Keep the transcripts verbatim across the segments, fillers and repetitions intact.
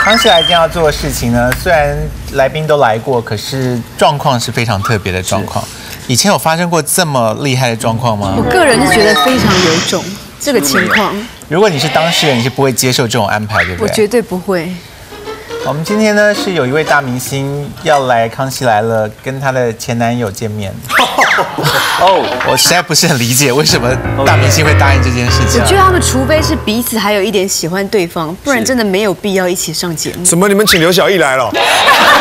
康熙来今天要做的事情呢，虽然来宾都来过，可是状况是非常特别的状况。以前有发生过这么厉害的状况吗？ 我个人是觉得非常有种这个情况。 如果你是当事人，你是不会接受这种安排，对不对？ 我绝对不会。 我们今天呢是有一位大明星要来《康熙来了》跟她的前男友见面。哦，我实在不是很理解为什么大明星会答应这件事情。 我觉得他们除非是彼此还有一点喜欢对方，不然真的没有必要一起上节目。 怎么你们请刘小艺来了？ 你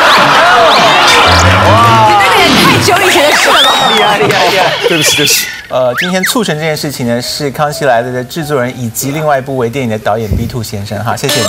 那个也太久以前的事了吧？ 厉害厉害厉害！ 对不起对不起。 呃，今天促成这件事情呢，是《康熙来了》的制作人以及另外一部微电影的导演 B two 先生哈，谢谢你。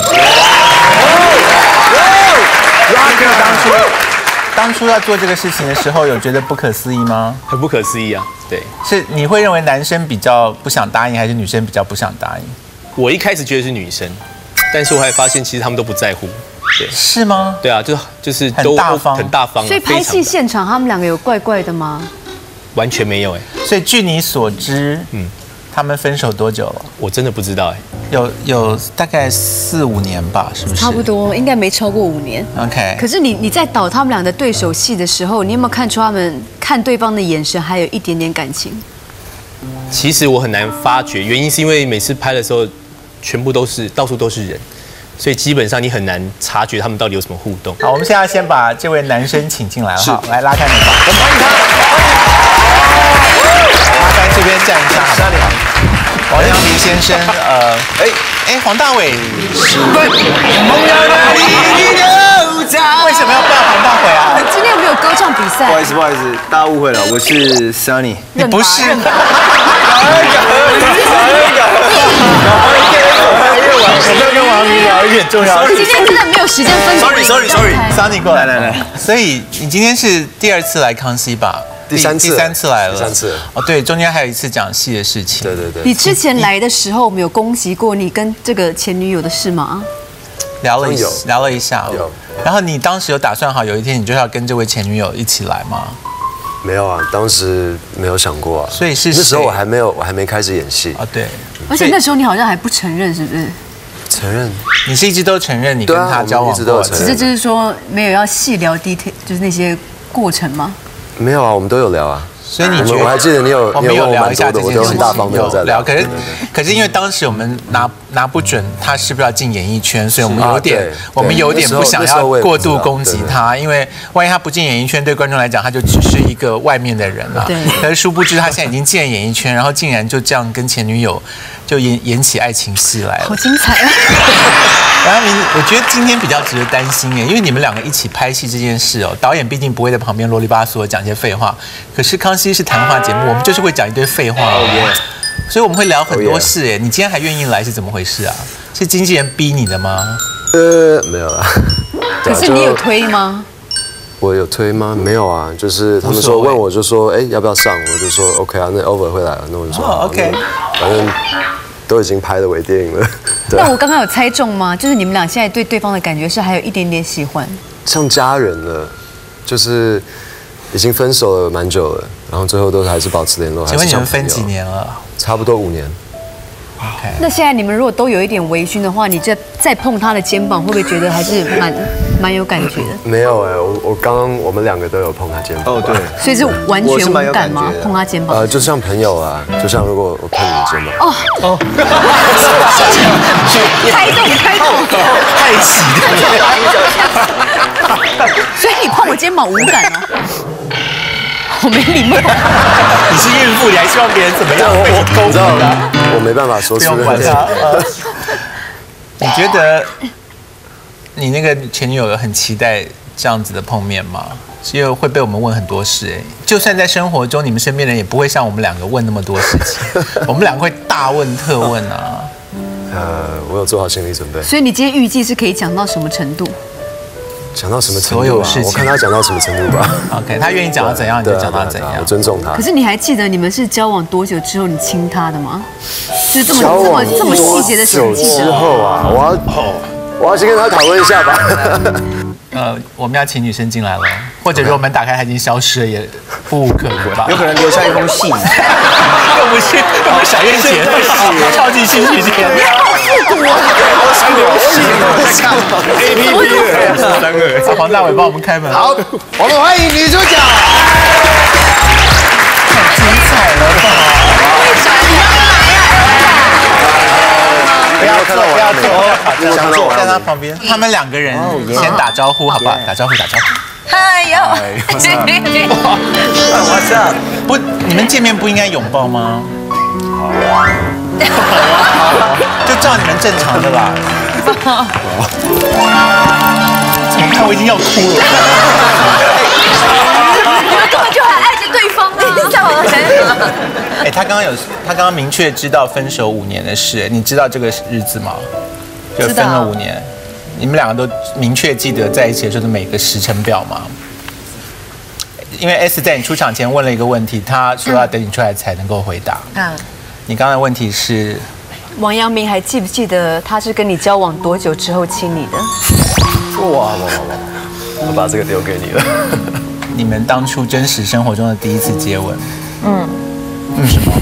当初当初要做这个事情的时候，有觉得不可思议吗？ 很不可思议啊！对， 是你会认为男生比较不想答应，还是女生比较不想答应？ 我一开始觉得是女生，但是我还发现其实他们都不在乎。对， 是吗？ 对啊，就就是很大方， 很大方。 所以拍戏现场他们两个有怪怪的吗？ 完全没有哎。 所以据你所知，嗯，他们分手多久了？ 我真的不知道哎。 有有大概四五年吧，是不是？ 差不多，应该没超过五年。 OK。 可是你你在导他们俩的对手戏的时候，你有没有看出他们看对方的眼神还有一点点感情？ 其实我很难发觉，原因是因为每次拍的时候，全部都是到处都是人，所以基本上你很难察觉他们到底有什么互动。 好，我们现在先把这位男生请进来了，好，来拉开门吧，我们欢迎他。麻烦这边站一下，好吗？王阳明先生，呃，哎哎，黄大炜是。为什么要抱黄大炜啊？ 今天有没有歌唱比赛？ 不好意思，不好意思，大家误会了，我是 Sunny。 你不是。 感恩感恩感恩。 我们要跟王明聊一点重要的。 今天真的没有时间分。 Sorry Sorry Sorry，Sunny 过来来来来。 所以你今天是第二次来康熙吧？ 第三次， 第三次来了， 第三次哦，对，中间还有一次讲戏的事情。 对对对。 你之前来的时候，我们有攻击过你跟这个前女友的事吗？ 聊了一聊了一下， 有。 然后你当时有打算好有一天你就要跟这位前女友一起来吗？ 没有啊，当时没有想过啊。 所以是那时候我还没有，我还没开始演戏啊。对。 而且那时候你好像还不承认，是不是？ 承认。 你是一直都承认你跟他交往过， 只是就是说没有要细聊 detail， 就是那些过程吗？ 没有啊，我们都有聊啊。 所以你觉得我还记得你有， 我们有聊一下这件事情， 很大方，没有在聊。 可是可是因为当时我们拿拿不准他是不是要进演艺圈，所以我们有点我们有点不想要过度攻击他，因为万一他不进演艺圈，对观众来讲他就只是一个外面的人了。 对。 可是殊不知他现在已经进了演艺圈，然后竟然就这样跟前女友就演演起爱情戏来了， 好精彩啊！ 王阳明，我觉得今天比较值得担心耶，因为你们两个一起拍戏这件事哦，导演毕竟不会在旁边啰里吧嗦讲些废话，可是康熙是谈话节目，我们就是会讲一堆废话哦，所以我们会聊很多事耶。你今天还愿意来是怎么回事啊？是经纪人逼你的吗？ 呃，没有啦。 可是你有推吗？ 我有推吗？没有啊，就是他们说问我就说，哎，要不要上？我就说 OK 啊，那 over 会来了，那我就说 OK， 反正都已经拍了微电影了。 那我刚刚有猜中吗？就是你们俩现在对对方的感觉是还有一点点喜欢， 像家人了，就是已经分手了蛮久了，然后最后都还是保持联络。 请问你们分几年了？ 差不多五年。 OK。 那现在你们如果都有一点微醺的话，你再再碰他的肩膀，会不会觉得还是蛮蛮有感觉的？ 没有哎，我我刚刚我们两个都有碰他肩膀。 哦，对。 所以是完全无感吗？碰他肩膀？ 呃，就像朋友啊，就像如果我碰你的肩膀。 哦哦。开动开动， 太奇了。所以你碰我肩膀无感啊？我没礼貌。 你是孕妇，你还希望别人怎么样？我我知道了，我没办法说出来。 你觉得你那个前女友很期待这样子的碰面吗？因为会被我们问很多事哎，就算在生活中，你们身边人也不会像我们两个问那么多事情，我们两个会大问特问啊。 呃，我有做好心理准备。 所以你今天预计是可以讲到什么程度？ 讲到什么程度、啊？ 所有事情， 我看他讲到什么程度吧。 OK， 他愿意讲到怎样你就讲到怎样， 我尊重他。 可是你还记得你们是交往多久之后你亲他的吗？就是这么这么这么细节的事情。 之后啊，我要我要先跟他讨论一下吧。 呃，我们要请女生进来了，或者如果门打开她已经消失了，也不无可能吧？ 有可能留下一封信。 又不是又不是小燕姐的信，超级戏剧片。 复古啊！ A P P 的三个， 找黄大炜帮我们开门。 好，我们欢迎女主角。 太精彩了吧！不要坐，不要坐，想坐在他旁边。他们两个人先打招呼，好不好？打招呼，打招呼。 嗨哟！ 哇塞！不，你们见面不应该拥抱吗？好啊，就照你们正常的啦。怎么看我已经要哭了？ 你们根本就很爱着对方啊！ 哎，他刚刚有，他刚刚明确知道分手五年的事，你知道这个日子吗？就分了五年。你们两个都明确记得在一起的时候的每个时程表吗？因为 S 在你出场前问了一个问题，他说要等你出来才能够回答。嗯，你刚才的问题是， 王阳明还记不记得他是跟你交往多久之后亲你的？ 哇哇哇哇！我把这个丢给你了。 你们当初真实生活中的第一次接吻？ 嗯， 嗯什么？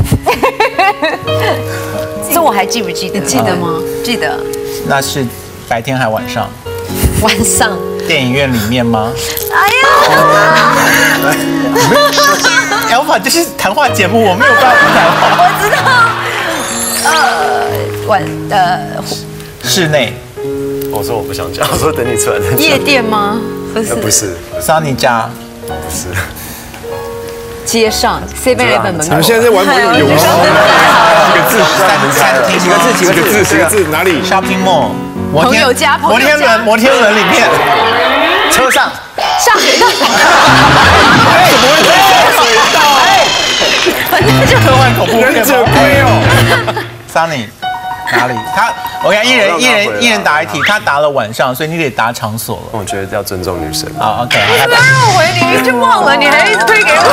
这我还记不记得？ 你记得吗？ 记得。 那是白天还晚上？ 晚上。 电影院里面吗？ 哎呀 ！Alpha 这是谈话节目，我没有办法谈话。 我知道。呃，晚呃。 室内。 我说我不想讲，我说等你出来再讲。 夜店吗？不是。 不是。 Sunny 家。 不是。 街上 seven eleven 门口。 你们现在在玩某种游戏？几个字？ 餐厅？ 几个字？几个字？几个字？哪里 ？Shopping mall。 朋友家， 摩天轮，摩天轮里面，车上， 下水道， 怎么会在下水道？哎，科幻恐怖片忍者龟哦 ，Sunny， 哪里？他，我看一人一人一人答一题，他答了晚上，所以你得答场所了。 我觉得要尊重女生。 好 ，OK， 你不要让我回，你就忘了，你还一直推给我。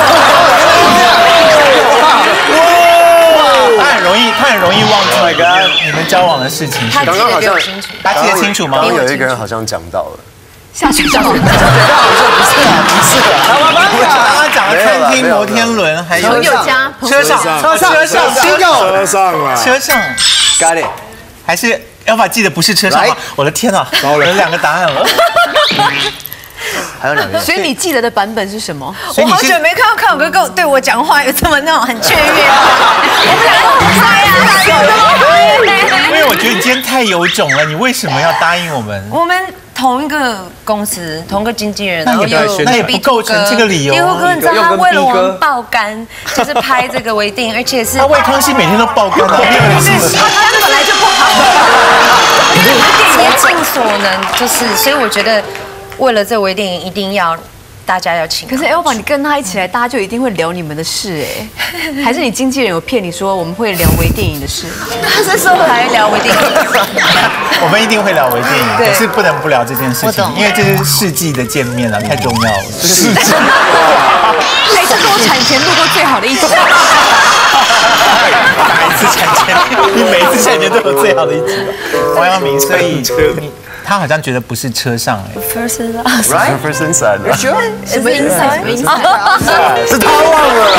他很容易，他很容易忘记你们交往的事情。 他记得清楚， 他记得清楚吗？ 刚刚有一个人好像讲到了。 下水道。 不是不是不是， 刚刚讲了餐厅、摩天轮，还有朋友家， 车上，车上，车上， 车上啊， 车上 ，got it， 还是 Alpha 记得不是车上吗？我的天哪，有两个答案了。 还有两个。 所以你记得的版本是什么？ 我好久没看到康永哥跟我对我讲话有这么那种很雀跃。我们两个好帅啊！ 因为我觉得你今天太有种了，你为什么要答应我们？ 我们同一个公司，同一个经纪人，然后有那也不构成这个理由。 毕哥，哥，你知道他为了我们爆肝，就是拍这个微电影，而且是他为康熙每天都爆肝啊，没有人信息。 他肝本来就不好，因为我们也尽所能，就是所以我觉得为了这微电影一定要。大家要请。 可是 Alpha 你跟他一起来，大家就一定会聊你们的事哎，还是你经纪人有骗你说我们会聊微电影的事？ 他是说来聊微电影， 我们一定会聊微电影，可是不能不聊这件事情，因为这是世纪的见面啊，太重要了。世纪， 还是跟我产前录过最好的一集。 哪一次产前？你每一次产前都有最好的一集。王阳明，所以你。他好像觉得不是车上哎 ，first right first inside， sure， 什么 inside？ 什么 inside？ 是他忘了，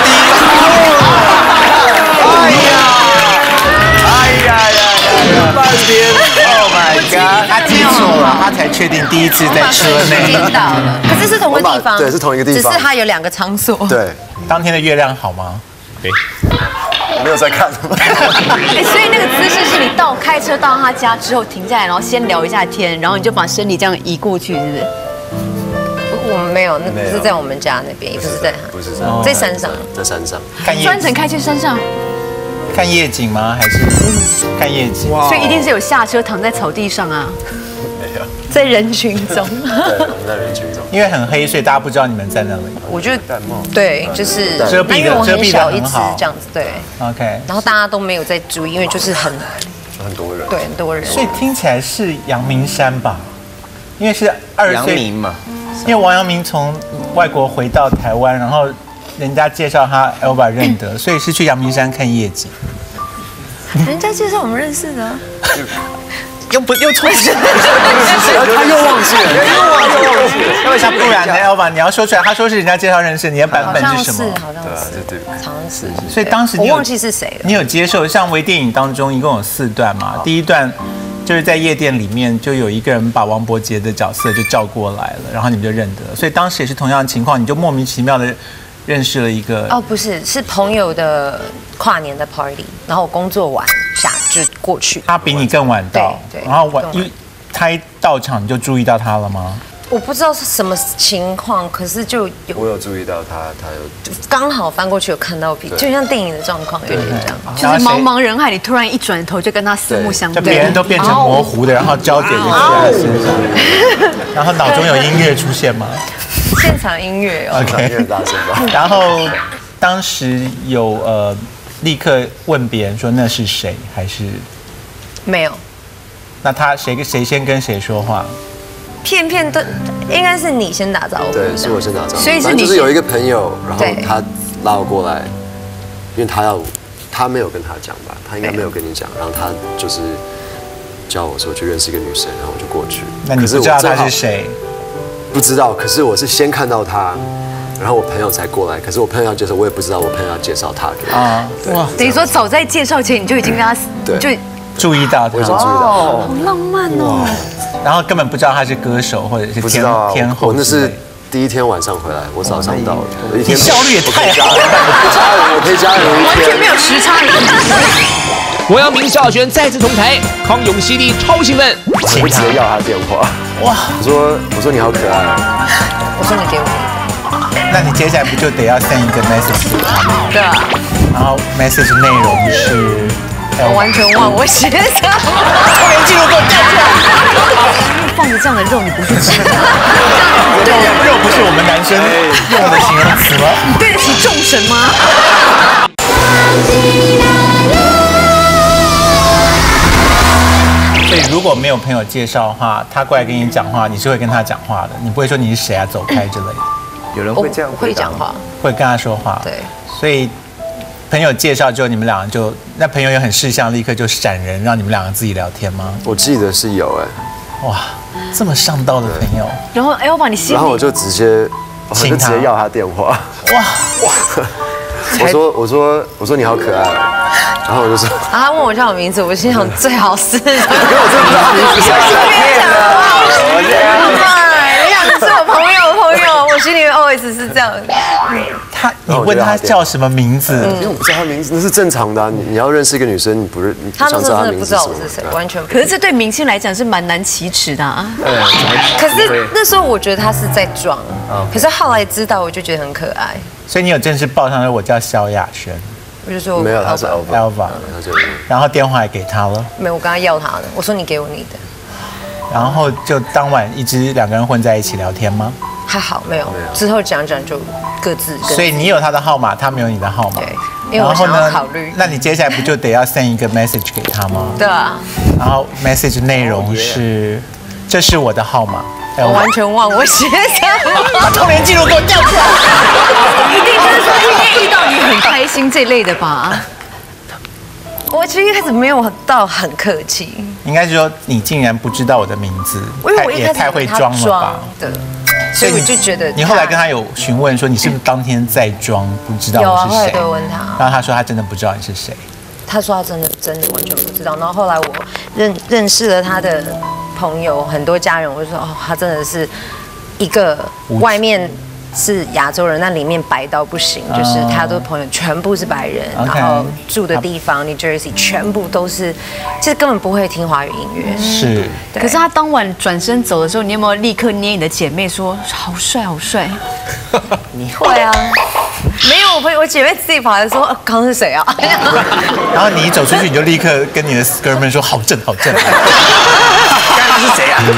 哎呀，哎呀呀，半天 ，Oh my god， 他记错了，他才确定第一次在车内听到了，可是是同个地方， 对，是同一个地方， 只是他有两个场所。 对， 当天的月亮好吗？ 对。 我没有在看。 哎，所以那个姿势是你到开车到他家之后停下来，然后先聊一下天，然后你就把身体这样移过去，是不是？ 我们没有，那不是在我们家那边，也不是在， 不是在山上， 在山上看夜专程开去山上看夜景吗？还是看夜景？ 所以一定是有下车躺在草地上啊。 没有， 在人群中。 对，我们在人群中。 因为很黑，所以大家不知道你们在那里。 我觉得对，就是遮蔽的，遮蔽的很好，这样子对。 OK。 然后大家都没有在注意，因为就是很很多人， 对，很多人。 所以听起来是阳明山吧？因为是二十岁阳明嘛。 因为王阳明从外国回到台湾，然后人家介绍他 Alpha 认得，所以是去阳明山看夜景。 人家介绍我们认识的。 又不又错， 他又忘记了， 又忘记了。为啥不然呢 ？Elva， 你要说出来。他说是人家介绍认识，你的版本是什么？ 好像是， 对对， 好像是。 所以当时我忘记是谁了。 你有接受像微电影当中一共有四段嘛？第一段就是在夜店里面，就有一个人把王柏杰的角色就叫过来了，然后你们就认得。所以当时也是同样的情况，你就莫名其妙的认识了一个哦，不是，是朋友的跨年的 party， 然后我工作完下就过去。 他比你更晚到， 对对然后晚更晚因为他一到场你就注意到他了吗？ 我不知道是什么情况，可是就有我有注意到他，他有刚好翻过去有看到屁，就像电影的状况有点这样。 就是茫茫人海里突然一转头就跟他四目相对， 就别人都变成模糊的，然后焦点就在他身上，然后脑中有音乐出现吗？ 现场音乐哦。 OK， 很大声吧？ 然后当时有呃立刻问别人说那是谁，还是没有， 那他谁跟谁先跟谁说话？ 片片都应该是你先打招呼。 对，是我先打招呼。 所以是你反正就是有一个朋友，然后对他拉我过来，因为他要他没有跟他讲吧，他应该没有跟你讲，然后他就是叫我说去认识一个女生，然后我就过去。 那你不知道他是谁？ 不知道，可是我是先看到他，然后我朋友才过来。可是我朋友要介绍，我也不知道我朋友要介绍他给我。 啊，哇， 等于说早在介绍前你就已经跟他对就注意到他我已经注意到好浪漫哦。 然后根本不知道他是歌手或者是他，不知天道啊天后我那之类的。 是第一天晚上回来，我早上到的，我一天你效率也太好了。 我家人，我陪家人一天完全没。有时差。 我要名萧亚轩再次同台，康永犀利超兴奋。 我会直接要他电话。 哇， 我说我说你好可爱啊。 我说你给我。 那你接下来不就得要 send 一个 message 给他吗？ 对啊， 然后 message 内容是， 我完全忘我写的。 后面记录给我调出来。 放着这样的肉你不去吃， 肉肉不是我们男生用的形容词吗？ 你对得起众神吗？ 所以如果没有朋友介绍的话，他过来跟你讲话，你是会跟他讲话的，你不会说你是谁啊，走开之类的， 有人我会这样会讲话。 会跟他说话。 对， 所以朋友介绍之后，你们两个就那朋友也很识相，立刻就闪人，让你们两个自己聊天吗？ 我记得是有哎， 哇，这么上道的朋友， 然后 Elva 你心里然后我就直接，我就请他直接要他电话。 哇， 我说我说我说你好可爱啊，然后我就说， 然后他问我叫我名字，我心想最好是。 因为我真的不知道名字。 我这样，你想是我朋友朋友，我心里面 always 是这样。 他你问他叫什么名字？ 因为我不知道他名字，那是正常的啊。你你要认识一个女生，你不认，你不他那时想知道候真的不知道她名字什么我是谁， 对啊完全不。 可是这对明星来讲是蛮难启齿的啊。 可是那时候我觉得他是在装，可是后来知道我就觉得很可爱， 所以你有正式报上说我叫萧亚轩我就说没有，他是 Elva， Elva， 他就然后电话也给他了， 没有，我跟他要他的，我说你给我你的， 然后就当晚一直两个人混在一起聊天吗？ 还好没有，之后讲讲就各自跟。 所以你有他的号码，他没有你的号码。 对因为我想要考虑那你接下来不就得要 send 一个 message 给他吗？ 对啊， 然后 message 内容是，这是我的号码。 我完全忘我写的， 把通联记录给我调出来。 一定就是说今天遇到你很开心这类的吧？ 我其实一开始没有到很客气， 应该是说你竟然不知道我的名字， 因为我一开始也太会以为他装了吧装？的，所以我就觉得你后来跟他有询问说你是不是当天在装不知道有啊， 我是谁？ 后来都有问他， 然后他说他真的不知道你是谁。 他说他真的真的完全不知道。然后后来我认认识了他的朋友，很多家人，我就说哦，他真的是一个外面是亚洲人，但里面白到不行，就是他的朋友全部是白人， OK 然后住的地方 New Jersey 全部都是，其实根本不会听华语音乐。 是， 对可是他当晚转身走的时候，你有没有立刻捏你的姐妹说好帅好帅？ 你会啊？没有，我朋友我姐妹自己跑来说，呃刚刚是谁啊？ 然后你一走出去，你就立刻跟你的哥们说好正好正。 刚刚是谁啊？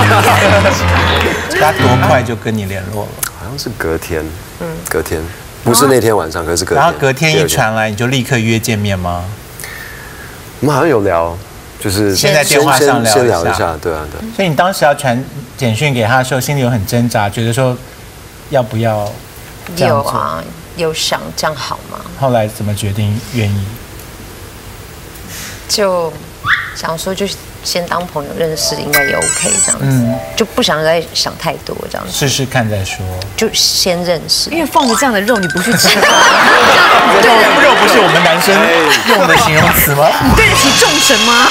他多快就跟你联络了？ 好像是隔天，嗯，隔天不是那天晚上，可是隔天。 然后隔天一第二传来，你就立刻约见面吗？ 我们好像有聊，就是先在电话上聊一下先聊一下，对啊，对。 所以你当时要传简讯给他的时候，心里有很挣扎，觉得说要不要这样做？ 有啊，有想这样好吗？ 后来怎么决定愿意？ 就想说就先当朋友认识，应该也 OK 这样子，嗯、就不想再想太多这样子， 试试看再说， 就先认识。 因为放着这样的肉，你不去吃，肉肉不是我们男生用的形容词吗？ 你对得起众神吗？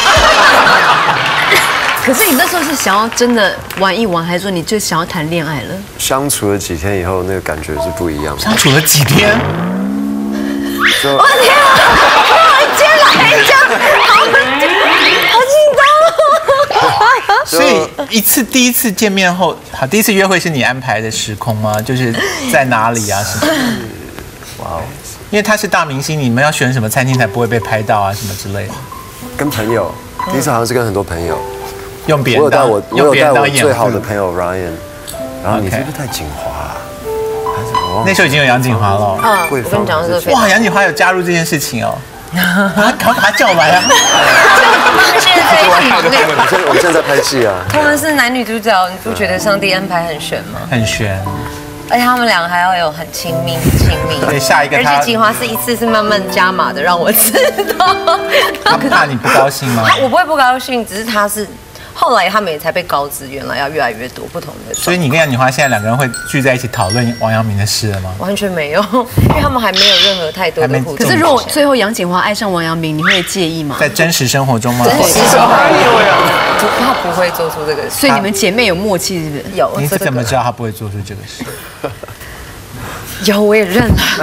可是你那时候是想要真的玩一玩，还是说你就想要谈恋爱了？ 相处了几天以后，那个感觉是不一样的。 相处了几天？ 我的天啊！我今天来讲，好好紧张哦。 所以一次第一次见面后，好，第一次约会是你安排的时空吗？就是在哪里啊？什么？哇哦！因为他是大明星，你们要选什么餐厅才不会被拍到啊？什么之类的？ 跟朋友，第一次好像是跟很多朋友。 用别人我有带我，我有带我最好的朋朋友 Ryan， 然后你是不是太锦华啊？还是我那时候已经有杨锦华了。 嗯，我跟你讲这个。 哇，杨锦华有加入这件事情哦。啊，赶快把他叫来啊！ 他们现在在一起忙我们现在我们现在在拍戏啊。 他们是男女主角，你不觉得上帝安排很悬吗？ 很悬。 而且他们两个还要有很亲密、亲密。 对，下一个而且锦华是一次是慢慢加码的，让我知道。 他怕你不高兴吗？ 我不会不高兴，只是他是。后来他们也才被告知，原来要越来越多不同的。 所以你跟杨锦华现在两个人会聚在一起讨论王阳明的事了吗？ 完全没有，因为他们还没有任何太多的互动。 可是如果最后杨锦华爱上王阳明，你会介意吗？ 在真实生活中吗？ 真实生活中，他不会做出这个事。 所以你们姐妹有默契，是不是？ 有。 你是怎么知道他不会做出这个事？ 有，我也认了。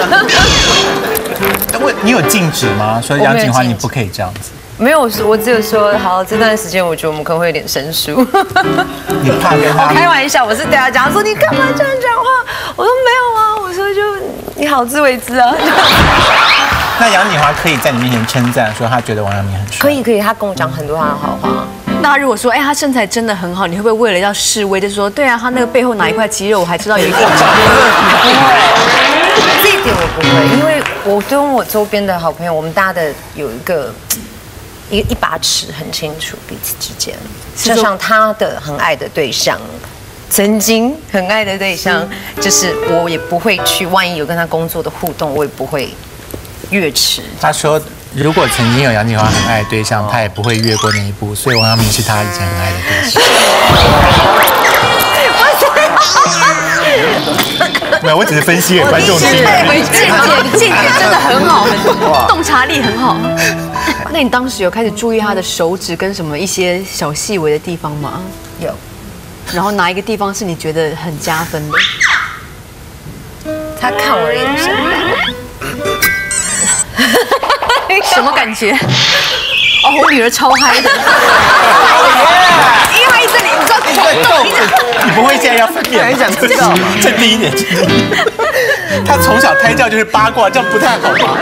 问你有禁止吗？说杨锦华你不可以这样子。 没有，我只有说好，这段时间我觉得我们可能会有点生疏。 你怕跟他？ 我开玩笑，我是对他讲说你干嘛这样讲话？我说没有啊，我说就你好自为之啊。 那杨锦华可以在你面前称赞，说他觉得王阳明很帅。 可以可以，他跟我讲很多他的好话。 那如果说，哎，他身材真的很好，你会不会为了要示威，就说，对啊，他那个背后哪一块肌肉，我还知道有一个。不会，这一点我不会，因为我跟我周边的好朋友，我们大家的有一个。一一把尺很清楚彼此之间，就像他的很爱的对象，曾经很爱的对象，就是我也不会去，万一有跟他工作的互动，我也不会越尺。他说，如果曾经有杨锦华很爱的对象，他也不会越过那一步，所以王阳明是他以前很爱的对象。没有，我只是分析给观众听。对，见解见解真的很好，很洞察力很好。那你当时有开始注意他的手指跟什么一些小细微的地方吗？有。然后哪一个地方是你觉得很加分的？他看我的眼神。什么感觉？哦，我女儿超嗨的。因为她一直你知道你动，你不会现在要分辨？很想知道。这第一点，他从小胎教就是八卦，这样不太好吧？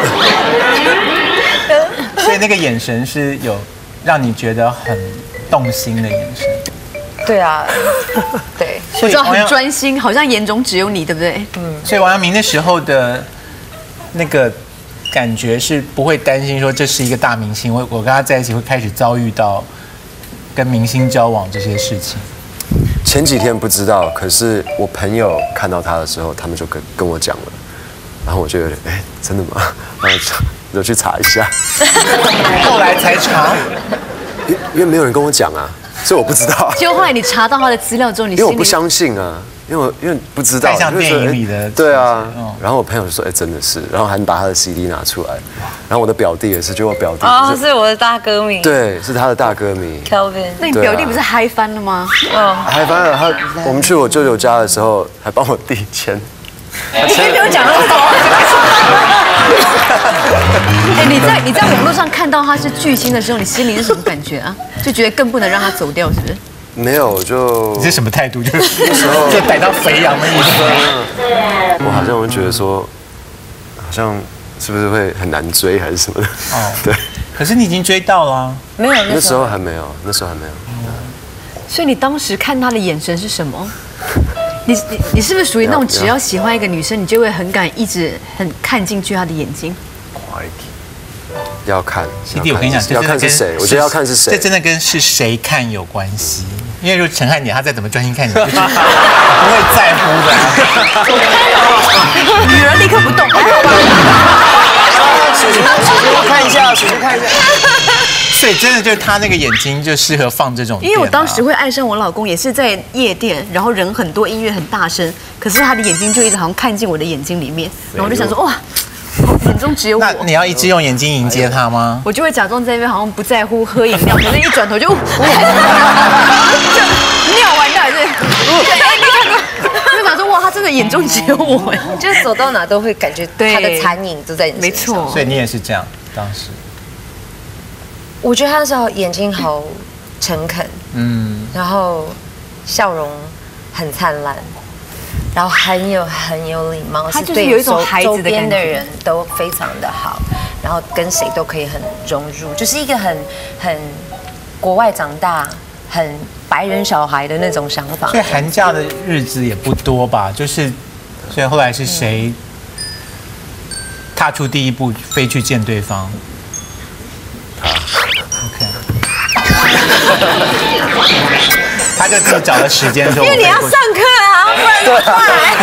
所以那个眼神是有让你觉得很动心的眼神。对啊，对，我知道很专心，好像眼中只有你，对不对？嗯。所以王阳明那时候的那个感觉是不会担心说这是一个大明星，我我跟他在一起会开始遭遇到跟明星交往这些事情。前几天不知道，可是我朋友看到他的时候，他们就跟跟我讲了，然后我就有点哎，真的吗？然后就就去查一下，后来才查，因因为没有人跟我讲啊，所以我不知道。就后来你查到他的资料之后，你因为我不相信啊。因为我因为不知道，太像电影里的，对啊。然后我朋友就说：“哎，真的是。”然后还把他的 C D 拿出来。然后我的表弟也是，就我表弟哦，是我的大歌迷，对，是他的大歌迷 Kelvin。那你表弟不是嗨翻了吗？嗯，嗨翻了。他我们去我舅舅家的时候，还帮我弟签。你先不用讲那么多。哎，你在你在网络上看到他是巨星的时候，你心里是什么感觉啊？就觉得更不能让他走掉，是不是？没有，就你是什么态度？就是那时候就逮到肥羊的意思。我好像会觉得说，好像是不是会很难追还是什么的？哦，对。可是你已经追到了。没有，那时候还没有，那时候还没有。所以你当时看他的眼神是什么？你你你是不是属于那种只要喜欢一个女生，你就会很敢一直很看进去她的眼睛？要看，弟弟，我跟你讲，要看是谁，我觉得要看是谁，这真的跟是谁看有关系。因为如果陈汉典他再怎么专心看你，就是不会在乎的。女人立刻不动。叔叔，叔叔看一下，叔叔看一下。 所以真的就是他那个眼睛就适合放这种、啊。 因为我当时会爱上我老公，也是在夜店，然后人很多，音乐很大声，可是他的眼睛就一直好像看进我的眼睛里面，然后我就想说哇。眼中只有我。 那你要一直用眼睛迎接他吗？ 我就会假装在那边好像不在乎喝饮料，可是一转头就，就尿完到底是，哎，你看到，就想说哇，他真的眼中只有我， 就是走到哪都会感觉他的残影都在你身上。 没错， 所以你也是这样，当时。 我觉得他那时候眼睛好诚恳，嗯，然后笑容很灿烂。然后很有很有礼貌， 他就是有一种孩子的感觉， 周边的人都非常的好，然后跟谁都可以很融入，就是一个很很国外长大、很白人小孩的那种想法。 所以寒假的日子也不多吧？就是，所以后来是谁踏出第一步飞去见对方？他 ，OK。他就自己找了时间说， 因为你要上课啊，不然怎么办？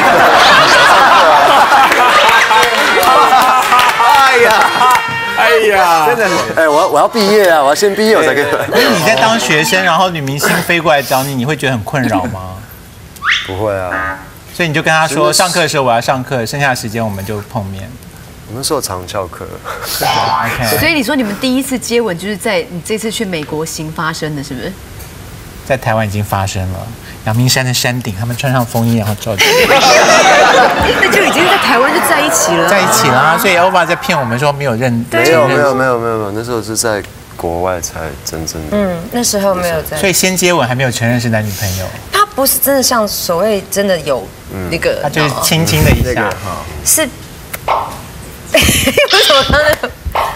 哎呀， 哎呀， 真的，哎，我要我要毕业啊，我要先毕业我才可以。 可是你在当学生，然后女明星飞过来找你，你会觉得很困扰吗？ 不会啊， 所以你就跟他说，上课的时候我要上课，剩下的时间我们就碰面。 我那时候常翘课。 OK。 所以你说你们第一次接吻就是在你这次去美国行发生的，是不是？ 在台湾已经发生了，阳明山的山顶，他们穿上风衣然后照着。 那就已经在台湾就在一起了。 在一起啦，所以欧巴在骗我们说没有认。 没有没有没有没有没有，那时候是在国外才真正的。 嗯，那时候没有在。 所以先接吻还没有承认是男女朋友。 他不是真的像所谓真的有那个， 他就是轻轻的一下， 是。为什么刚刚？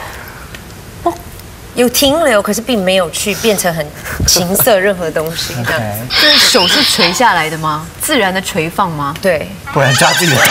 有停留，可是并没有去变成很情色任何东西这样子。 就是手是垂下来的吗？自然的垂放吗？ 对， 不然抓自己的头。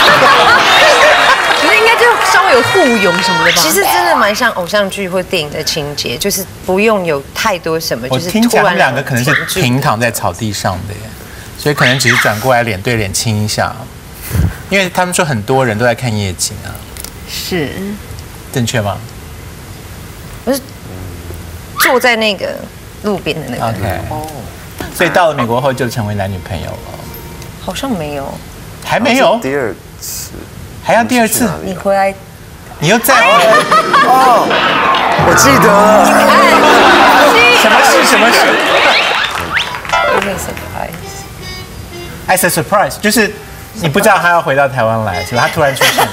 可是应该就稍微有互拥什么的吧？ 其实真的蛮像偶像剧或电影的情节，就是不用有太多什么，就是听起来他们两个可能是平躺在草地上的耶，所以可能只是转过来脸对脸亲一下，因为他们说很多人都在看夜景啊。 是， 正确吗？ 不是坐在那个路边的那个。 OK。哦。所以到了美国后就成为男女朋友了。 好像没有。 还没有。 第二次。 还要第二次？ 你回来。 你又再回来？ 哦，我记得了。 什么事？什么事 ？As As a surprise。 a surprise， 就是你不知道他要回到台湾来，是吧？他突然出现。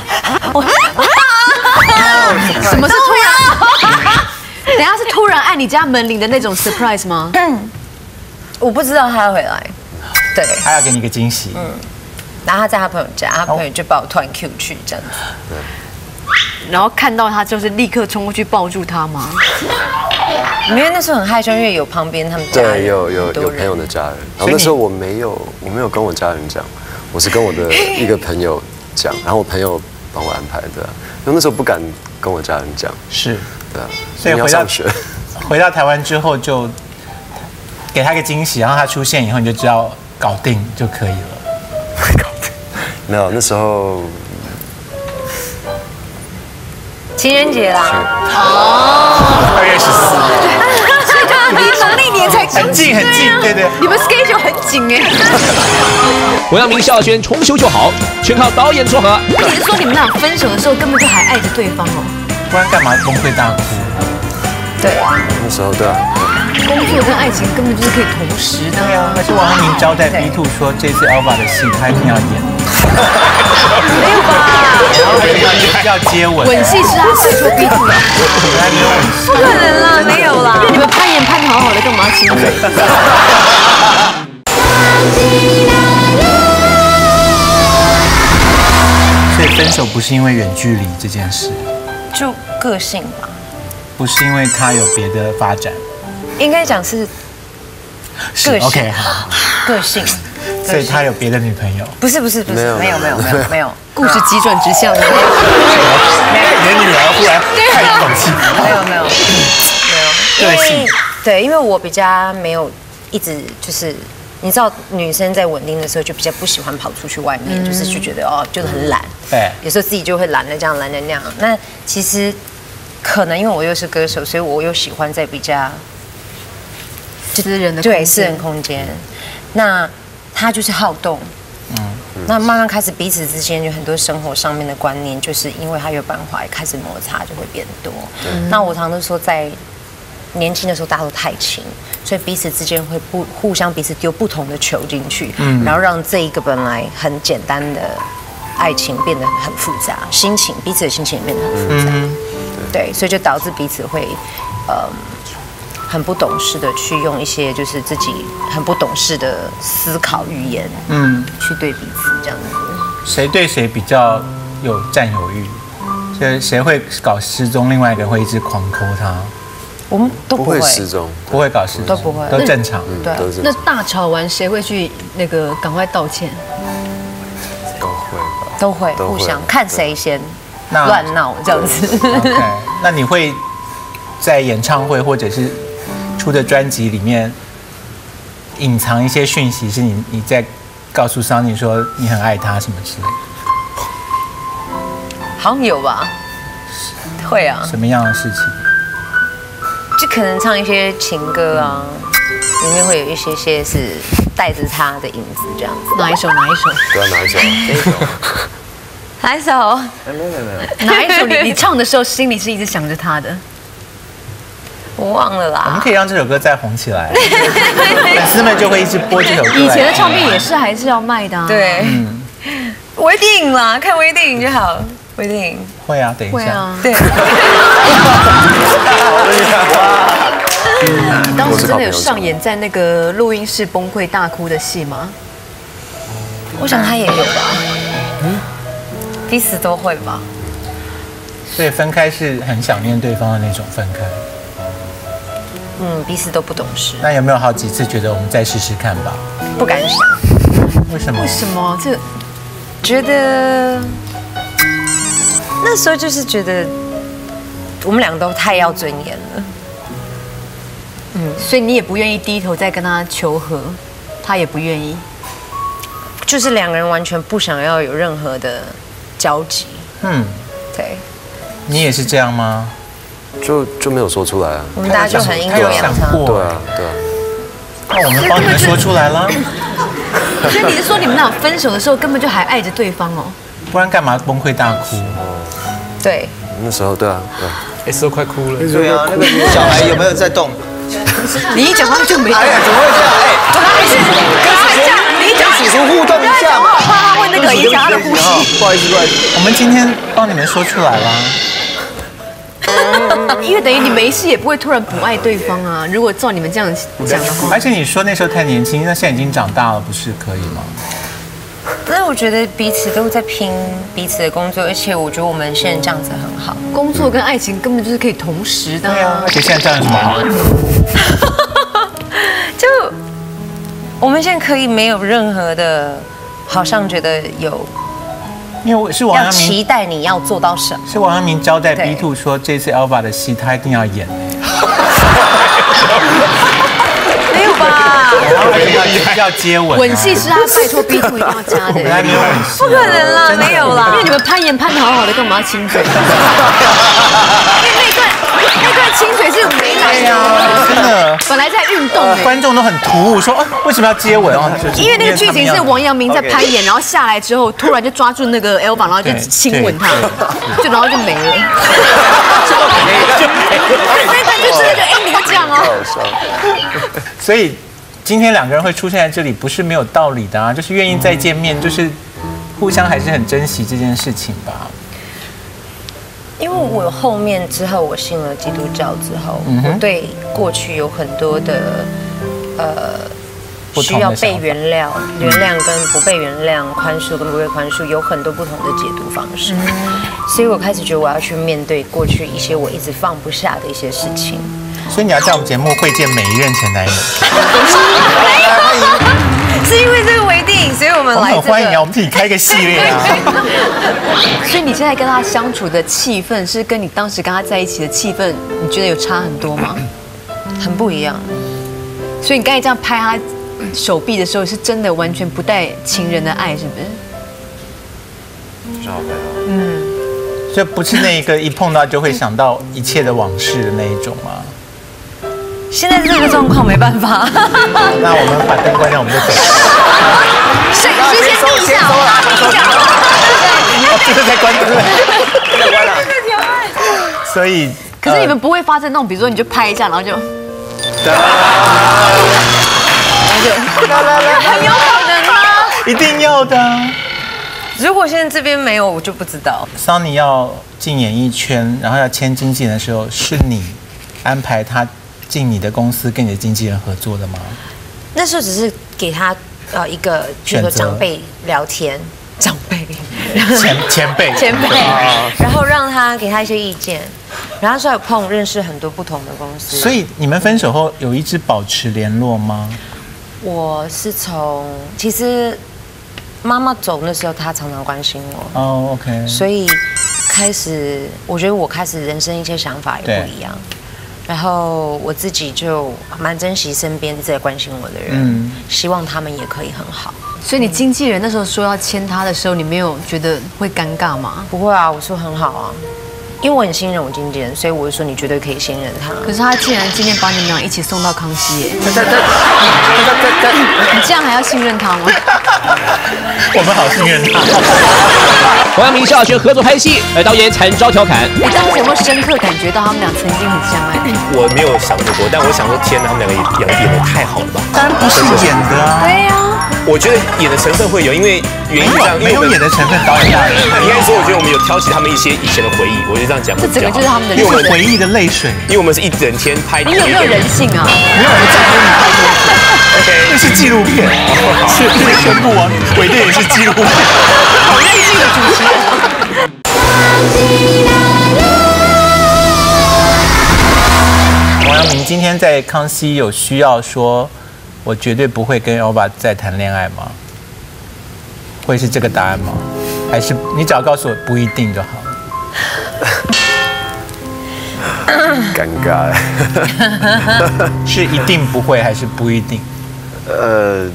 什么是突然？等下是突然按你家门铃的那种 surprise 吗？ 嗯，我不知道他要回来，对， 他要给你一个惊喜。嗯， 然后他在他朋友家，他朋友就把我突然 Q 去这样子。对。 然后看到他就是立刻冲过去抱住他吗？ 因为那时候很害羞，因为有旁边他们家人， 对，有有有朋友的家人。然后那时候我没有，我没有跟我家人讲，我是跟我的一个朋友讲，然后我朋友帮我安排的，因为那时候不敢跟我家人讲。 是。 对啊。 所以回到回到台湾之后，就给他一个惊喜，然后他出现以后，你就知道搞定就可以了。 搞定？没有，那时候。 情人节啦！ 哦， 二月十四， 所以他离农历年才很近很近，对对。 你们 schedule 很紧哎。 我要明孝轩重修就好，全靠导演撮合。 你是说你们俩分手的时候根本就还爱着对方哦？ 不然干嘛崩溃大哭？ 对， 那时候对啊。 工作跟爱情根本就是可以同时的。 对啊，还是王阳明交代 B two 说这次 Alba 的戏他一定要演。 没有吧？ 然后要接吻， 吻戏是他拜托 B two 的， 不可能啦，没有啦。 你们攀岩攀得好好的，干嘛亲嘴？ 所以分手不是因为远距离这件事， 就个性吧。 不是因为他有别的发展， 应该讲是个性。OK， 好， 个性。 所以他有别的女朋友？ 不是不是不是，没有没有没有没有， 故事急转直下的。 你的女儿忽然太有口气。 没有没有没有，因为对，因为我比较没有一直就是。你知道女生在稳定的时候就比较不喜欢跑出去外面，嗯、就是就觉得哦，就是很懒。 对， 有时候自己就会懒得这样，懒得那样。那其实可能因为我又是歌手，所以我又喜欢在比较私人的对私人空间。那他就是好动，嗯，那慢慢开始彼此之间有很多生活上面的观念，就是因为他有办法开始摩擦就会变多。那我常常都说在。年轻的时候大家都太轻，所以彼此之间会不互相彼此丢不同的球进去，嗯，然后让这一个本来很简单的爱情变得很复杂，心情彼此的心情也变得很复杂，嗯、对，所以就导致彼此会，呃，很不懂事的去用一些就是自己很不懂事的思考语言，嗯，去对彼此这样子。 谁对谁比较有占有欲？就是谁会搞失踪，另外一个人会一直狂抠他。 我们都不会失踪， 不会搞失踪， 都不会， 都正常。 对， 那大吵完谁会去那个赶快道歉？ 都会吧， 都会互相看谁先乱闹这样子。 OK， 那你会在演唱会或者是出的专辑里面隐藏一些讯息，是你你在告诉桑尼说你很爱他什么之类的？ 好像有吧？会啊。 什么样的事情？ 就可能唱一些情歌啊，里面会有一些些是带着他的影子这样子。 哪一首？哪一首？ 对啊，哪一首？ 这一首。哪一首？ 哎，没有没有没有。 哪一首你你唱的时候心里是一直想着他的？ 我忘了啦。 我们可以让这首歌再红起来，粉丝们就会一直播这首歌。 以前的唱片也是还是要卖的啊。 对，嗯，微电影啦，看微电影就好。微电影会啊，等一下。 会啊， 对。 你当时真的有上演在那个录音室崩溃大哭的戏吗？ 我想他也有吧，嗯，彼此都会吧。 所以分开是很想念对方的那种分开。 嗯，彼此都不懂事。 那有没有好几次觉得我们再试试看吧？ 不敢想。 为什么？ 为什么？这觉得那时候就是觉得我们两个都太要尊严了。 嗯，所以你也不愿意低头再跟他求和，他也不愿意。 就是两个人完全不想要有任何的交集。嗯，对。 你也是这样吗？ 就就没有说出来啊。 我们大家就很阴错阳差。 对啊，对啊。 那我们帮你们说出来了。 所以你是说你们俩分手的时候根本就还爱着对方哦？ 不然干嘛崩溃大哭？ 对。 那时候对啊，对。 哎，都快哭了。 对啊，那个小孩有没有在动？ 你一讲话就没。 哎呀，怎么会这样？哎，跟叔叔互动一下嘛。 怕他问那个影响他的呼吸。 不好意思，不好意思。 我们今天帮你们说出来了。 因为等于你没事也不会突然不爱对方啊。如果照你们这样讲的话， 而且你说那时候太年轻，那现在已经长大了，不是可以吗？ 但是我觉得彼此都在拼彼此的工作，而且我觉得我们现在这样子很好。 工作跟爱情根本就是可以同时的。 对啊，而且现在这样有什么好？ 就我们现在可以没有任何的，好像觉得有。 因为是王阳明期待你要做到什么？ 是王阳明交代 B two 说，这次 Alpha 的戏他一定要演。 没有吧？ 然后要要接吻。 吻戏是他拜托 B two 一定要加的。 我们还没有吻戏。 不可能啦，没有啦。 因为你们攀岩攀得好好的，干嘛要亲嘴？因为那段那段亲嘴是没来的， 真的。 本来在运动， 观众都很突兀，说啊为什么要接吻？ 因为那个剧情是王阳明在攀岩，然后下来之后突然就抓住那个 Alpha， 然后就亲吻他，就然后就没了。那段就真的就哎，你会这样哦。 所以今天两个人会出现在这里，不是没有道理的啊，就是愿意再见面，就是互相还是很珍惜这件事情吧。 因为我后面之后，我信了基督教之后，嗯、我对过去有很多的呃需要被原谅、原谅跟不被原谅、宽恕跟不被宽恕，有很多不同的解读方式。嗯、所以我开始觉得我要去面对过去一些我一直放不下的一些事情。 所以你要在我们节目会见每一任前男友。 是因为这个微电影，所以我们来、这个。 我们很欢迎啊，我们替你开一个系列啊。 所以你现在跟他相处的气氛，是跟你当时跟他在一起的气氛，你觉得有差很多吗？ 很不一样。 所以你刚才这样拍他手臂的时候，是真的完全不带情人的爱，是不是？ 就是好朋友。 嗯。 就不是那一个一碰到就会想到一切的往事的那一种吗？ 现在这个状况没办法。 那我们把灯关上，我们就走。 水师先录一下，我拉你一下。 这个在关灯了，这个关了。所以， 可是你们不会发生那种，比如说你就拍一下，然后就，然后就，很有可能啊， 一定要的。 如果现在这边没有，我就不知道。 桑尼要进演艺圈，然后要签经纪人的时候，是你安排他进你的公司跟你的经纪人合作的吗？ 那时候只是给他呃一个，比如说长辈聊天，长辈前前辈前辈，然后让他给他一些意见，然后说有碰认识很多不同的公司。 所以你们分手后有一直保持联络吗？ 我是从其实妈妈走那时候，他常常关心我。 哦 ，OK。 所以开始，我觉得我开始人生一些想法也不一样。然后我自己就蛮珍惜身边在关心我的人，嗯，希望他们也可以很好。 所以你经纪人那时候说要签他的时候，你没有觉得会尴尬吗？ 不会啊，我说很好啊，因为我很信任我经纪人，所以我就说你绝对可以信任他。 可是他竟然今天把你们俩一起送到康熙耶！你这样还要信任他吗？ 我们好信任他。 王阳明萧亚轩合作拍戏，而导演惨遭调侃。 你当时有没有深刻感觉到他们俩曾经很相爱？ 我没有想过，但我想说，天哪，他们两个演演的太好了吧？ 当然不是演的啊。 对呀。 我觉得演的成分会有，因为原因是这样， 没有演的成分，导演大人。 应该说，我觉得我们有挑起他们一些以前的回忆，我觉得这样讲。 这整个就是他们的， 因为我们回忆的泪水， 因为我们是一整天拍。 你有没有人性啊？ 没有人在乎你拍多久。OK， 那是纪录片，是这个宣布啊，伪电影是纪录片。 好任性的主持人。 王阳明今天在康熙有需要说，我绝对不会跟 Elva 再谈恋爱吗？会是这个答案吗？还是你只要告诉我不一定就好了？ 尴尬。 是一定不会还是不一定？呃，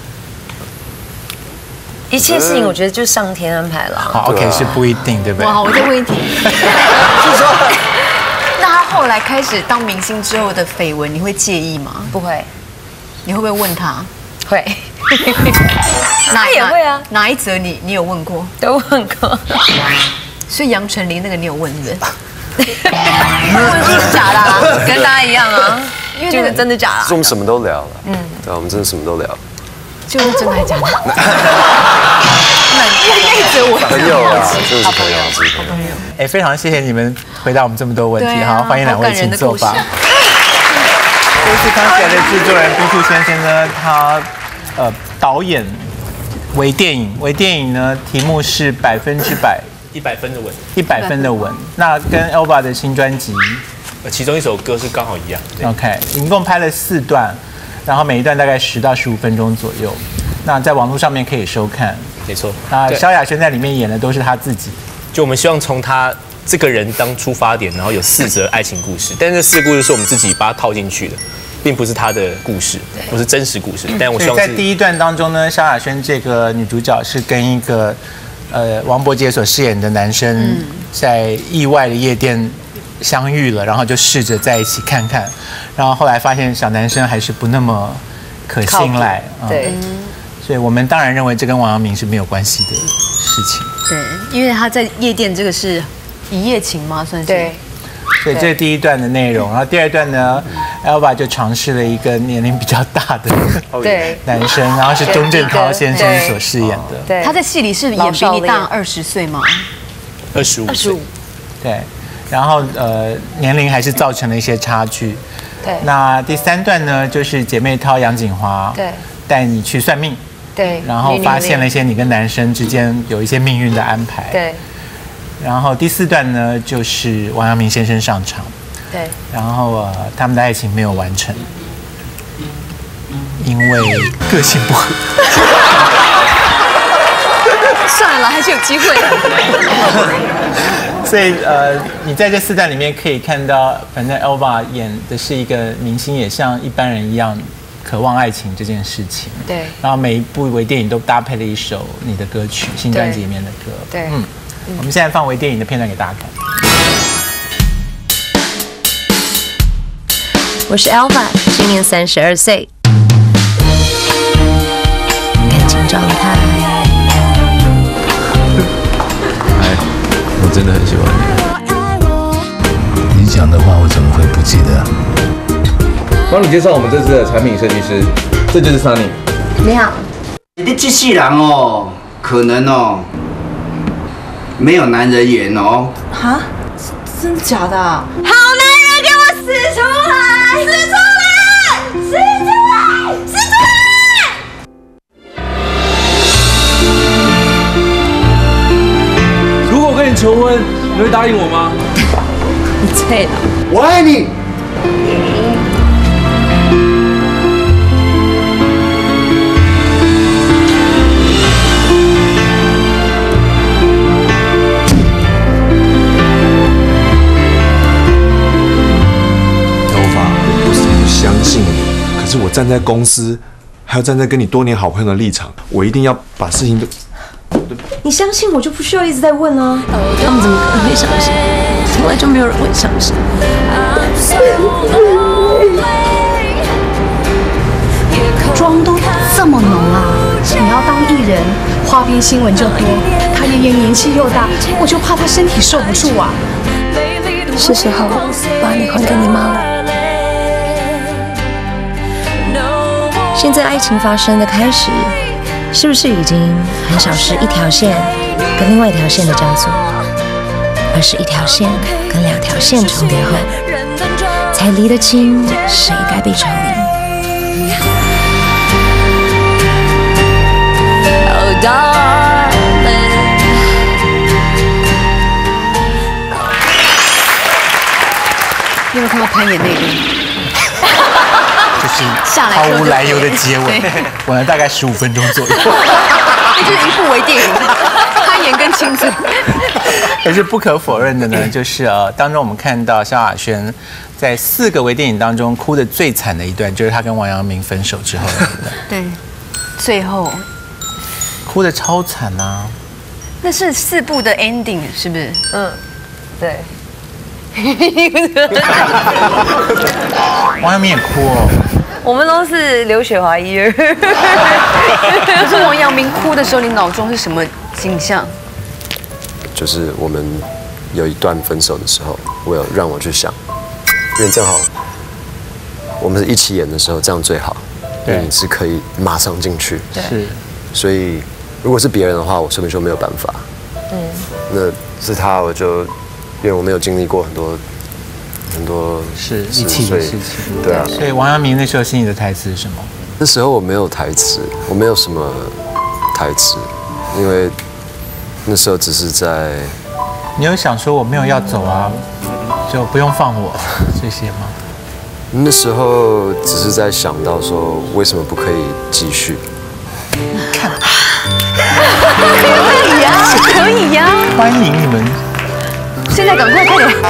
一切事情我觉得就上天安排了。 好 ，OK， 是不一定，对不对？ 哇，我再问一题，就是说，那他后来开始当明星之后的绯闻，你会介意吗？ 不会。 你会不会问他？ 会。 他也会啊。 哪一则你你有问过？ 都问过。 所以杨丞琳那个你有问对不对？ 问是假的啊，跟大家一样啊。就是真的假的？ 我们什么都聊了，嗯，对，我们真的什么都聊。 就是真的还是假的？ 那一则我朋友啊，真的是朋友，是朋友。 哎，非常谢谢你们回答我们这么多问题，好，欢迎两位请坐吧。这次康熙来的制作人毕兔先生呢，他呃导演微电影，微电影呢题目是百分之百一百分的吻， 一百分的吻。那跟 Elva 的新专辑， 其中一首歌是刚好一样。 OK， 一共拍了四段，然后每一段大概十到十五分钟左右。那在网络上面可以收看。 没错。 那萧亚轩在里面演的都是他自己。 就我们希望从他这个人当出发点，然后有四则爱情故事，但这四个故事是我们自己把它套进去的。并不是她的故事，不是真实故事。但我希望在第一段当中呢，萧亚轩这个女主角是跟一个呃王柏杰所饰演的男生在意外的夜店相遇了，然后就试着在一起看看，然后后来发现小男生还是不那么可信赖。 对， 所以我们当然认为这跟王阳明是没有关系的事情。 对，因为他在夜店这个是一夜情吗？算是。 对。 所以这是第一段的内容，然后第二段呢 ，Elva 就尝试了一个年龄比较大的男生，然后是钟镇涛先生所饰演的。 对， 他在戏里是演比你大二十岁吗？ 二十五。二十五。 对，然后呃年龄还是造成了一些差距。 对。 那第三段呢，就是姐妹淘杨锦华对带你去算命， 对， 然后发现了一些你跟男生之间有一些命运的安排。 对。 然后第四段呢，就是王阳明先生上场， 对， 然后呃，他们的爱情没有完成，因为个性不合。 算了，还是有机会的。 所以呃，你在这四段里面可以看到，反正 Elva 演的是一个明星，也像一般人一样渴望爱情这件事情。 对。 然后每一部微电影都搭配了一首你的歌曲，新专辑里面的歌。 对。 嗯。 我们现在放微电影的片段给大家看。 我是 Alpha， 今年三十二岁，感情状态。 哎，我真的很喜欢你。你讲的话我怎么会不记得？帮你介绍我们这次的产品设计师，这就是 Sunny。 你好。 你的机器人哦，可能哦，没有男人缘哦。 哈？真的假的？好男人，给我死出来！死出来！死出来！死出来！如果我跟你求婚，你会答应我吗？ 你醉了。 我爱你。 相信你，可是我站在公司，还要站在跟你多年好朋友的立场，我一定要把事情都。 你相信我就不需要一直在问啊。他们怎么可能会相信？从来就没有人会相信。 妆都这么浓啊！你要当艺人，花边新闻就多。他爷爷年纪又大，我就怕他身体受不住啊。 是时候把你还给你妈了。现在爱情发生的开始，是不是已经很少是一条线跟另外一条线的交错，而是一条线跟两条线重叠后，才离得清谁该被抽离。Oh, darling. 你有没有看到攀岩那边？ 就是毫无来由的接吻，吻了大概十五分钟左右。 那就是一部微电影，攀岩跟亲嘴。 可是不可否认的呢，就是呃，当中我们看到萧亚轩在四个微电影当中哭得最惨的一段，就是他跟王阳明分手之后的一段。 对，最后哭得超惨啊！ 那是四部的 ending 是不是？ 嗯，对。 王阳明也哭哦。 我们都是刘雪华一儿。 可是王阳明哭的时候，你脑中是什么景象？ 就是我们有一段分手的时候，我有让我去想，因为正好我们是一起演的时候，这样最好，因为你是可以马上进去。 是。 所以如果是别人的话，我根本就没有办法。嗯。那是他，我就。因为我没有经历过很多很多是一起的事情， 对啊。 所以王阳明那时候心里的台词是什么？ 那时候我没有台词，我没有什么台词，因为那时候只是在。 你有想说我没有要走啊，就不用放我这些吗？ 那时候只是在想到说，为什么不可以继续？ 看， 可以呀，可以呀， 欢迎你们。 现在赶快快点！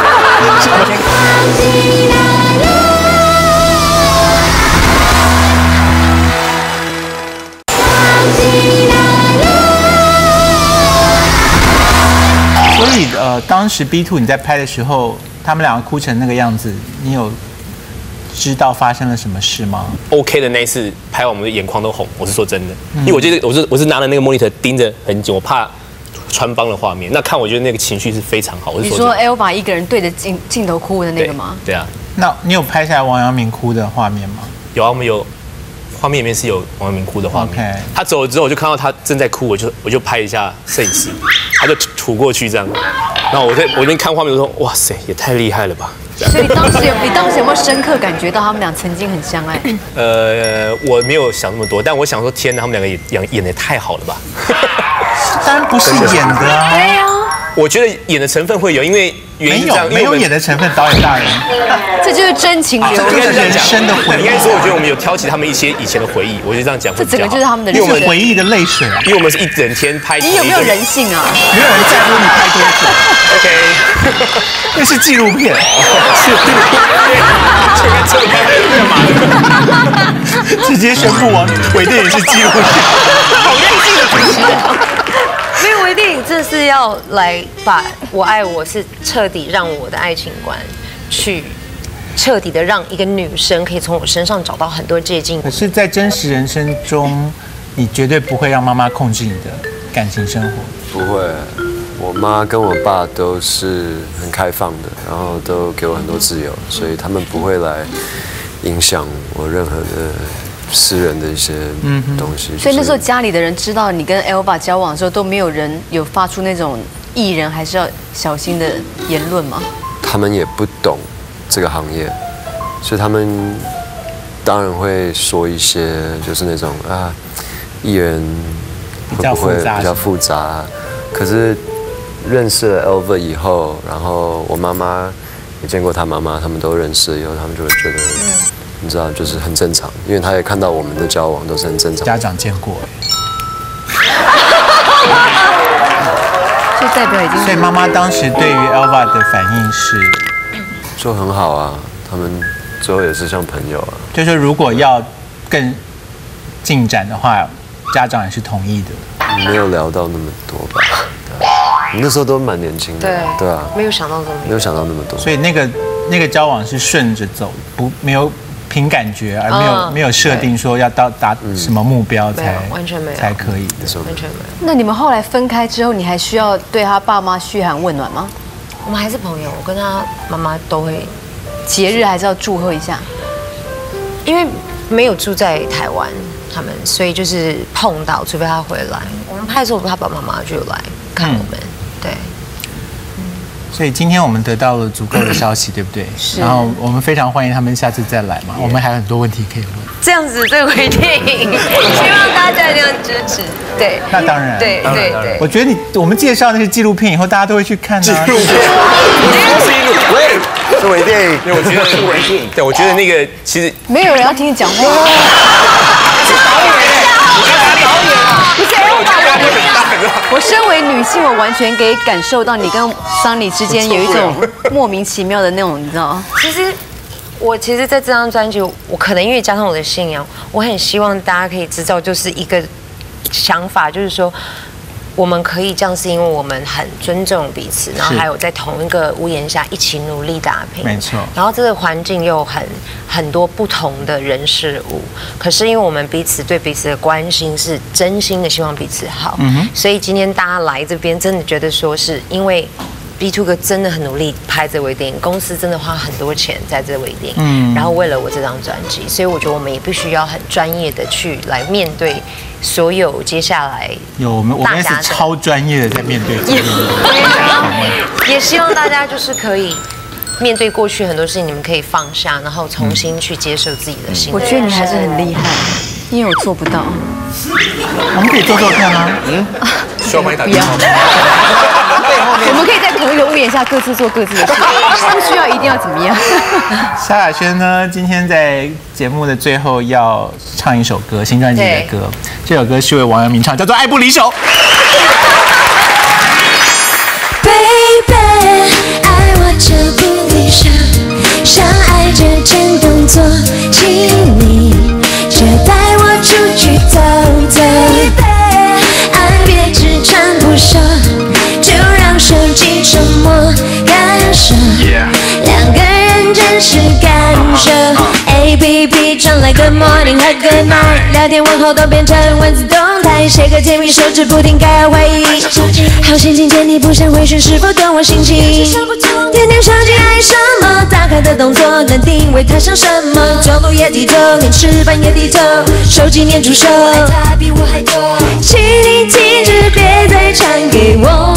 所以呃，当时 B two 你在拍的时候，他们两个哭成那个样子，你有知道发生了什么事吗 ？OK 的那一次拍完，我们的眼眶都红。我是说真的，因为我觉得我是我是拿了那个 monitor 盯着很久，我怕。穿帮的画面，那看我觉得那个情绪是非常好。 你说 Elva 一个人对着镜镜头哭的那个吗？ 对啊。 那你有拍下来王阳明哭的画面吗？ 有啊，我们有画面里面是有王阳明哭的画面。 Okay. 他走了之后，我就看到他正在哭，我就我就拍一下摄影师，他就吐过去这样。然后我在我那边看画面，我说哇塞，也太厉害了吧！ 所以当时有你当时有没有深刻感觉到他们俩曾经很相爱？ 呃，我没有想那么多，但我想说，天哪，他们两个演演的也太好了吧！ 当然不是演的啊。 对呀。 我觉得演的成分会有，因为原因没有没有演的成分，导演大人。 这就是真情流露， 这就是人生的回忆。 应该说，我觉得我们有挑起他们一些以前的回忆，我就这样讲。 这整个就是他们的人生回忆的泪水啊！ 因为我们是一整天拍。 你有没有人性啊？ 没有人在乎你拍多久。 OK。 那是纪录片。 是纪录片。这个这个干嘛的？直接宣布完，微电影是纪录片。 好任性的主持人。 没有微电影，真这是要来把我爱我是彻底让我的爱情观去彻底的让一个女生可以从我身上找到很多接近。 可是，在真实人生中，你绝对不会让妈妈控制你的感情生活。 不会，我妈跟我爸都是很开放的，然后都给我很多自由，所以他们不会来影响我任何的私人的一些东西。 所以那时候家里的人知道你跟 Elva 交往的时候，都没有人有发出那种艺人还是要小心的言论吗？ 他们也不懂这个行业，所以他们当然会说一些就是那种啊，艺人会不会比较复杂？可是认识了 Elva 以后，然后我妈妈也见过他妈妈，他们都认识了以后，他们就会觉得，你知道，就是很正常，因为他也看到我们的交往都是很正常。 家长见过， 就代表已经。 所以妈妈当时对于 Elva 的反应是， 就很好啊，他们最后也是像朋友啊。 就是说如果要更进展的话，家长也是同意的。 没有聊到那么多吧？你那时候都蛮年轻的， 对对啊， 没有想到这么没有想到那么多。 所以那个那个交往是顺着走，不没有凭感觉，而没有、哦、没有设定说要到达什么目标才、 嗯、完全没有才可以的， 完全没有。 那你们后来分开之后，你还需要对他爸妈嘘寒问暖吗？ 我们还是朋友，我跟他妈妈都会节日还是要祝贺一下， 因为没有住在台湾。他们所以就是碰到，除非他回来。我们拍的时候，他爸爸妈妈就来看我们，嗯、对。 所以今天我们得到了足够的消息，对不对？ 是。 然后我们非常欢迎他们下次再来嘛，我们还有很多问题可以问。 这样子这部电影，希望大家一定要支持。对。 那当然。 对对对。 我觉得你我们介绍那些纪录片以后，大家都会去看啊。纪录片。 喂，是微电影。 对，我觉得是微电影。对，我觉得那个其实没有人要听你讲话。是导演，你看他导演啊！不是 Elva， 我身为女性，我完全可以感受到你跟桑尼之间有一种莫名其妙的那种，你知道吗？ 其实，我其实在这张专辑，我可能因为加上我的信仰，我很希望大家可以知道，就是一个想法，就是说。我们可以这样，是因为我们很尊重彼此，然后还有在同一个屋檐下一起努力打拼。 没错。 然后这个环境又很很多不同的人事物，可是因为我们彼此对彼此的关心是真心的，希望彼此好。嗯哼。所以今天大家来这边，真的觉得说是因为 B two 哥真的很努力拍这微电影，公司真的花很多钱在这微电影。嗯。然后为了我这张专辑，所以我觉得我们也必须要很专业的去来面对。所有接下来有我们我们也是超专业的在面对这个， 也希望大家就是可以面对过去很多事情，你们可以放下，然后重新去接受自己的心。 我觉得你还是很厉害，因为我做不到。 我们可以做做看啊，嗯， 需要帮你打电话吗？我们可以在同一个屋檐下各自做各自的事，不需要一定要怎么样。 萧亚轩呢，今天在节目的最后要唱一首歌，新专辑的歌。这首歌是为王阳明唱，叫做《爱不离手》。 Baby， 爱我就不离手，相爱之前动作亲昵，就带我出去走走。爱别只穿不说，就让手机沉默感受，两个人真实感受。A P P 传来 Good morning 和 Good night， 聊天问候都变成文字动态，写个甜蜜手指不停开怀疑，好心情见你不想回讯是否懂我心情？点点手机爱什么？打开的动作能定位他想什么？走路也低头，连吃饭也低头，手机黏住手，请你停止别再传给我。